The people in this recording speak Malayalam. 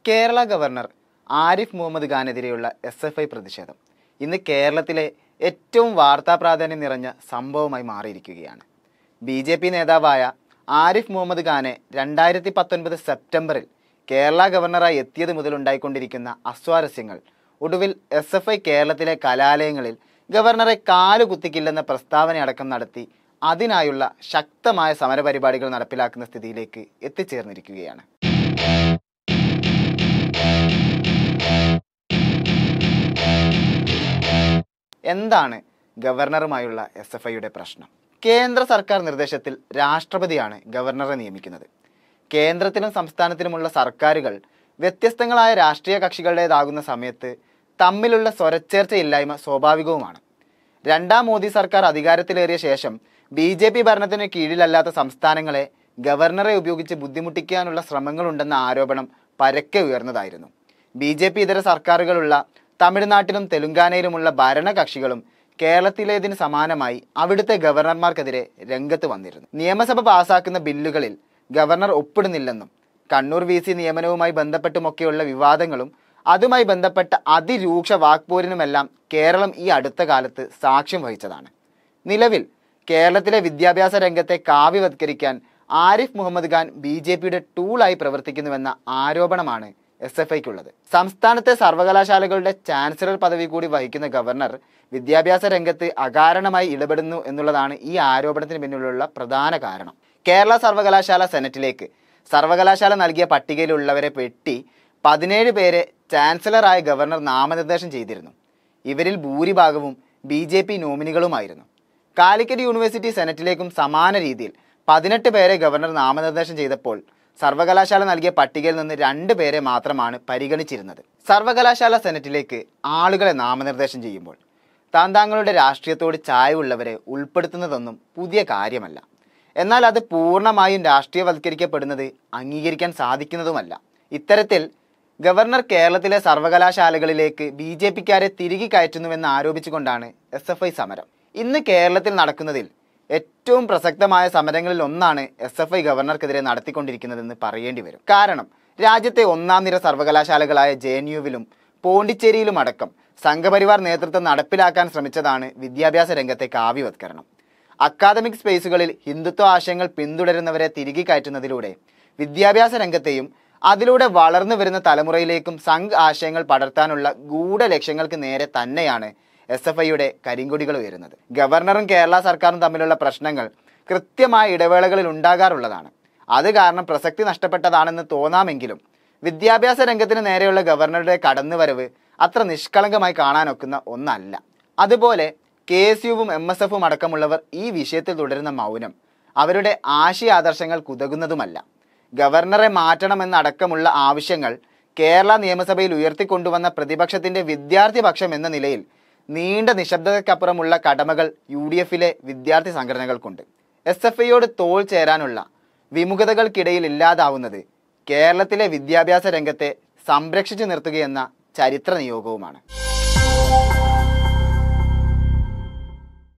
കേരള ഗവർണർ ആരിഫ് മുഹമ്മദ് ഖാനെതിരെയുള്ള SFI പ്രതിഷേധം ഇന്ന് കേരളത്തിലെ ഏറ്റവും വാർത്താ പ്രാധാന്യം നിറഞ്ഞ സംഭവമായി മാറിയിരിക്കുകയാണ്. BJP നേതാവായ ആരിഫ് മുഹമ്മദ് ഖാനെ 2019 സെപ്റ്റംബറിൽ കേരള ഗവർണറായി എത്തിയത് മുതലുണ്ടായിക്കൊണ്ടിരിക്കുന്ന അസ്വാരസ്യങ്ങൾ ഒടുവിൽ SFI കേരളത്തിലെ കലാലയങ്ങളിൽ ഗവർണറെ കാലുകുത്തിക്കില്ലെന്ന പ്രസ്താവനയടക്കം നടത്തി അതിനായുള്ള ശക്തമായ സമരപരിപാടികൾ നടപ്പിലാക്കുന്ന സ്ഥിതിയിലേക്ക് എത്തിച്ചേർന്നിരിക്കുകയാണ്. എന്താണ് ഗവർണറുമായുള്ള SFIയുടെ പ്രശ്നം? കേന്ദ്ര സർക്കാർ നിർദ്ദേശത്തിൽ രാഷ്ട്രപതിയാണ് ഗവർണറെ നിയമിക്കുന്നത്. കേന്ദ്രത്തിലും സംസ്ഥാനത്തിലുമുള്ള സർക്കാരുകൾ വ്യത്യസ്തങ്ങളായ രാഷ്ട്രീയ കക്ഷികളുടേതാകുന്ന സമയത്ത് തമ്മിലുള്ള സ്വരച്ചേർച്ചയില്ലായ്മ സ്വാഭാവികവുമാണ്. രണ്ടാം മോദി സർക്കാർ അധികാരത്തിലേറിയ ശേഷം BJP ഭരണത്തിന് കീഴിലല്ലാത്ത സംസ്ഥാനങ്ങളെ ഗവർണറെ ഉപയോഗിച്ച് ബുദ്ധിമുട്ടിക്കാനുള്ള ശ്രമങ്ങളുണ്ടെന്ന ആരോപണം പരക്കെ ഉയർന്നതായിരുന്നു. BJP ഇതര സർക്കാരുകളുള്ള തമിഴ്നാട്ടിലും തെലുങ്കാനയിലുമുള്ള ഭരണകക്ഷികളും കേരളത്തിലേതിന് സമാനമായി അവിടുത്തെ ഗവർണർമാർക്കെതിരെ രംഗത്ത് വന്നിരുന്നു. നിയമസഭ പാസാക്കുന്ന ബില്ലുകളിൽ ഗവർണർ ഒപ്പിടുന്നില്ലെന്നും കണ്ണൂർ VC നിയമനവുമായി ബന്ധപ്പെട്ടുമൊക്കെയുള്ള വിവാദങ്ങളും അതുമായി ബന്ധപ്പെട്ട അതിരൂക്ഷ വാക്പോരിനുമെല്ലാം കേരളം ഈ അടുത്ത കാലത്ത് സാക്ഷ്യം വഹിച്ചതാണ്. നിലവിൽ കേരളത്തിലെ വിദ്യാഭ്യാസ രംഗത്തെ കാവ്യവത്കരിക്കാൻ ആരിഫ് മുഹമ്മദ് ഖാൻ BJPയുടെ ടൂളായി പ്രവർത്തിക്കുന്നുവെന്ന ആരോപണമാണ് SFIക്കുള്ളത്. സംസ്ഥാനത്തെ സർവകലാശാലകളുടെ ചാൻസലർ പദവി കൂടി വഹിക്കുന്ന ഗവർണർ വിദ്യാഭ്യാസ രംഗത്ത് അകാരണമായി ഇടപെടുന്നു എന്നുള്ളതാണ് ഈ ആരോപണത്തിന് പിന്നിലുള്ള പ്രധാന കാരണം. കേരള സർവകലാശാല സെനറ്റിലേക്ക് സർവകലാശാല നൽകിയ പട്ടികയിലുള്ളവരെ പെട്ടി 17 പേരെ ചാൻസലറായ ഗവർണർ നാമനിർദ്ദേശം ചെയ്തിരുന്നു. ഇവരിൽ ഭൂരിഭാഗവും BJP നോമിനികളുമായിരുന്നു. കാലിക്കറ്റ് യൂണിവേഴ്സിറ്റി സെനറ്റിലേക്കും സമാന രീതിയിൽ 18 പേരെ ഗവർണർ നാമനിർദ്ദേശം ചെയ്തപ്പോൾ സർവകലാശാല നൽകിയ പട്ടികയിൽ നിന്ന് 2 പേരെ മാത്രമാണ് പരിഗണിച്ചിരുന്നത്. സർവകലാശാല സെനറ്റിലേക്ക് ആളുകളെ നാമനിർദ്ദേശം ചെയ്യുമ്പോൾ താങ്കളുടെ രാഷ്ട്രീയത്തോട് ചായവുള്ളവരെ ഉൾപ്പെടുത്തുന്നതൊന്നും പുതിയ കാര്യമല്ല. എന്നാൽ അത് പൂർണ്ണമായും രാഷ്ട്രീയവൽക്കരിക്കപ്പെടുന്നത് അംഗീകരിക്കാൻ സാധിക്കുന്നതുമല്ല. ഇത്തരത്തിൽ ഗവർണർ കേരളത്തിലെ സർവകലാശാലകളിലേക്ക് BJPക്കാരെ തിരികെ കയറ്റുന്നുവെന്ന് ആരോപിച്ചുകൊണ്ടാണ് SFI സമരം. ഇന്ന് കേരളത്തിൽ നടക്കുന്നതിൽ ഏറ്റവും പ്രസക്തമായ സമരങ്ങളിൽ ഒന്നാണ് SFI ഗവർണർക്കെതിരെ നടത്തിക്കൊണ്ടിരിക്കുന്നതെന്ന് പറയേണ്ടി വരും. കാരണം രാജ്യത്തെ ഒന്നാം നിര സർവകലാശാലകളായ JNUവിലും പോണ്ടിച്ചേരിയിലും അടക്കം സംഘപരിവാർ നേതൃത്വം നടപ്പിലാക്കാൻ ശ്രമിച്ചതാണ് വിദ്യാഭ്യാസ രംഗത്തെ കാവ്യവത്കരണം. അക്കാദമിക് സ്പേസുകളിൽ ഹിന്ദുത്വ ആശയങ്ങൾ പിന്തുടരുന്നവരെ തിരികെ കയറ്റുന്നതിലൂടെ വിദ്യാഭ്യാസ രംഗത്തെയും അതിലൂടെ വളർന്നു വരുന്ന തലമുറയിലേക്കും സംഘ് ആശയങ്ങൾ പടർത്താനുള്ള ഗൂഢലക്ഷ്യങ്ങൾക്ക് നേരെ തന്നെയാണ് SFIയുടെ കരിങ്കൊടികൾ ഉയരുന്നത്. ഗവർണറും കേരള സർക്കാരും തമ്മിലുള്ള പ്രശ്നങ്ങൾ കൃത്യമായ ഇടവേളകളിൽ ഉണ്ടാകാറുള്ളതാണ്. അത് കാരണം പ്രസക്തി നഷ്ടപ്പെട്ടതാണെന്ന് തോന്നാമെങ്കിലും വിദ്യാഭ്യാസ രംഗത്തിന് നേരെയുള്ള ഗവർണറുടെ കടന്നുവരവ് അത്ര നിഷ്കളങ്കമായി കാണാനൊക്കുന്ന ഒന്നല്ല. അതുപോലെ KSUവും MSFും അടക്കമുള്ളവർ ഈ വിഷയത്തിൽ തുടരുന്ന മൗനം അവരുടെ ആശയാദർശങ്ങൾക്ക് ഉതകുന്നതുമല്ല. ഗവർണറെ മാറ്റണമെന്നടക്കമുള്ള ആവശ്യങ്ങൾ കേരള നിയമസഭയിൽ ഉയർത്തിക്കൊണ്ടുവന്ന പ്രതിപക്ഷത്തിന്റെ വിദ്യാർത്ഥി പക്ഷം എന്ന നിലയിൽ നീണ്ട നിശബ്ദതയ്ക്കപ്പുറമുള്ള കടമകൾ UDFിലെ വിദ്യാർത്ഥി സംഘടനകൾക്കുണ്ട്. SFIയോട് തോൾ ചേരാനുള്ള വിമുഖതകൾക്കിടയിൽ ഇല്ലാതാവുന്നത് കേരളത്തിലെ വിദ്യാഭ്യാസ രംഗത്തെ സംരക്ഷിച്ചു നിർത്തുകയെന്ന ചരിത്ര നിയോഗവുമാണ്.